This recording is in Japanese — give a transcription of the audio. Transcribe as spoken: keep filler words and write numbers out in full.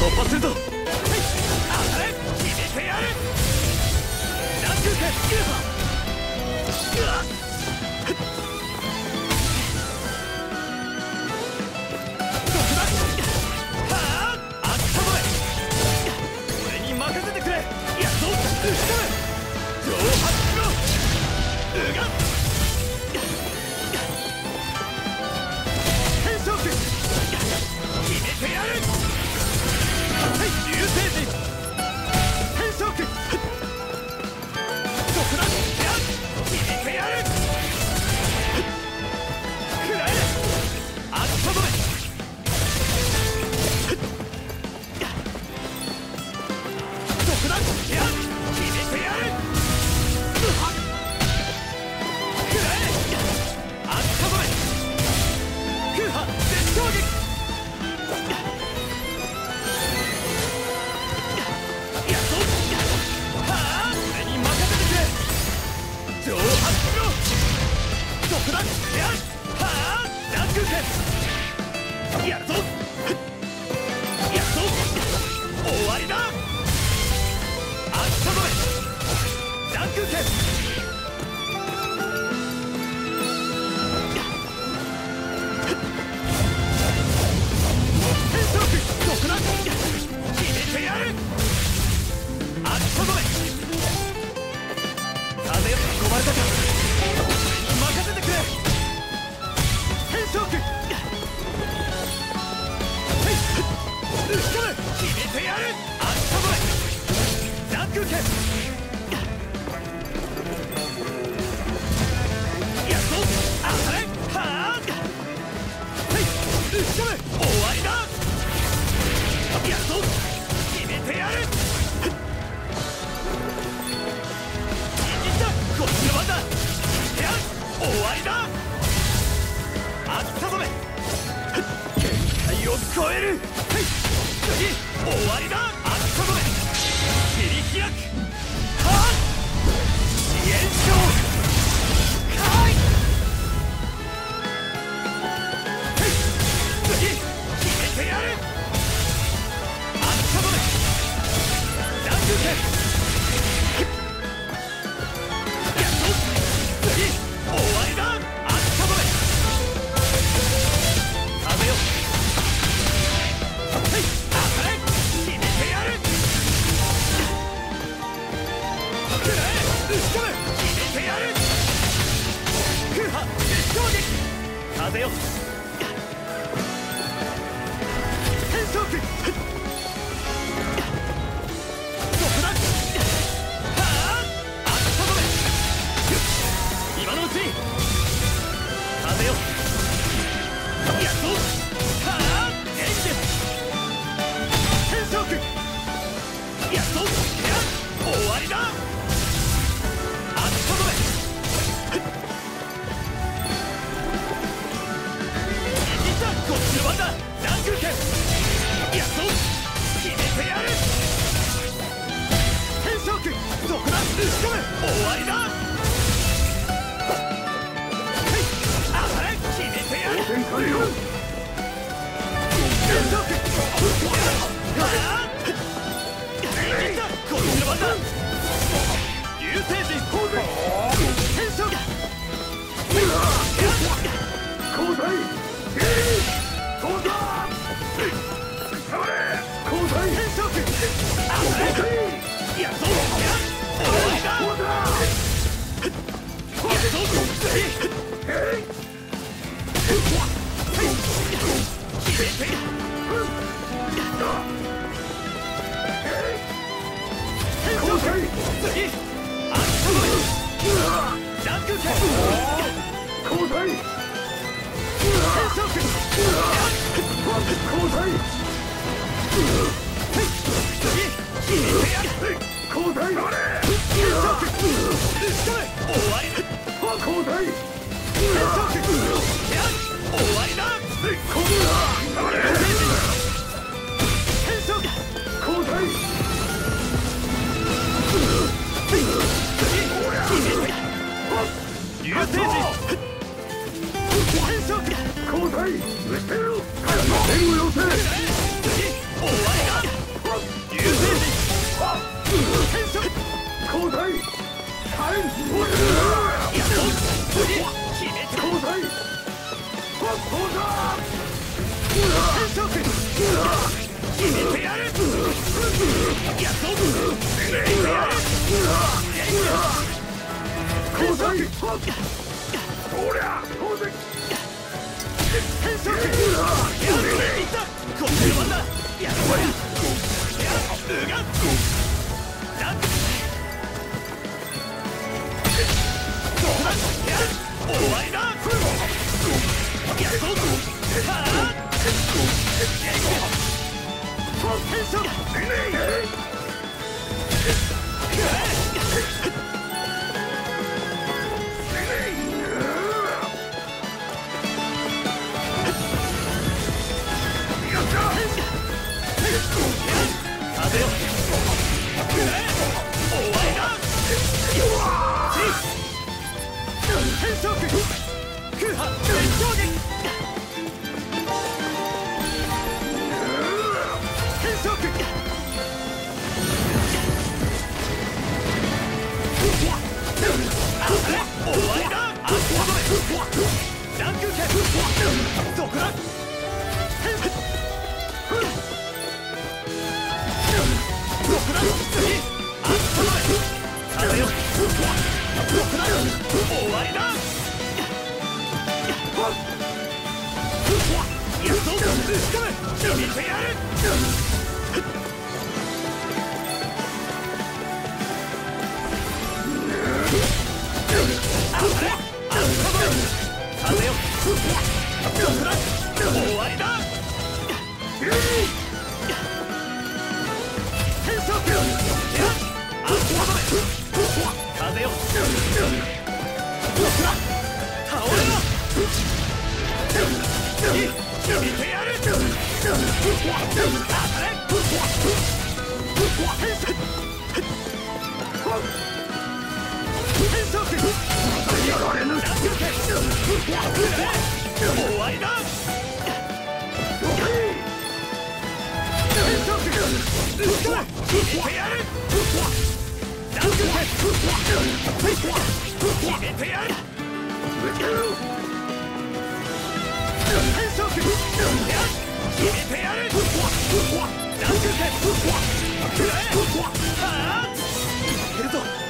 突破するぞ。はい、当たれ、決めてやる。ランクーケ、うわっ、毒だ。はあ、あったまえ。俺に任せてくれ。やっと打ち込め。上発しろ。うがっ、変装機決めてやる。はい、流星人変装機毒だ。やっ、決めてやる。くらえ、あったまえ。毒だ。やっ、決めてやる。くらえ、あったまえ。空波絶衝撃。やっと、はあ、俺に任せてくれ。上発しろ。毒だ。やっ、はあ、ランクーケやるぞ。やっと終わりだ。あったまえ。ランクーケ変装機毒だ。決めてやる。あったまえ。風よ、囲まれたか。俺に任せてくれ。変装機はい、打ち込め。決めてやる。あったまえ。ランクーケやっと当たれ。はあ、はい、打ち込め。終わりだ。やっと決めてやる。こっちの番だ。やっ、終わりだ。あったまめ。限界を超える。はい、次終わりだ。あったまめ。切り開く。はあ、支援将かい。はい、次決めてやる。あったまめ。ランクーケ終わりだ。あったまめ。風よ、はい、当たれ。決めてやる。くらえ、打ち込め。決めてやる。空波絶衝撃。風よ、変装機毒だ。はあ、あったまめ。今のうちに風よ。やっと、はあ、エンジェル変装機やっと、やっ、終わりだ。あったまめ。いった、こっちの番だ。ランクーケやっと決めてやる。変装機毒だ。打ち込め。終わりだ。変装機こっちの番だ。流星人変装機交代交代交代変装機やっと、やっ、終わりだ。やっと次決めてやる。交代次あったまえ。ランクーケ交代変装機交代次決めてやる。交代変装機打ち込め。終わりだ。交代変装機やっ、終わりだ。変装機交代流星人変装機交代打ちてる。援護要請。次終わりだ。 るぞ。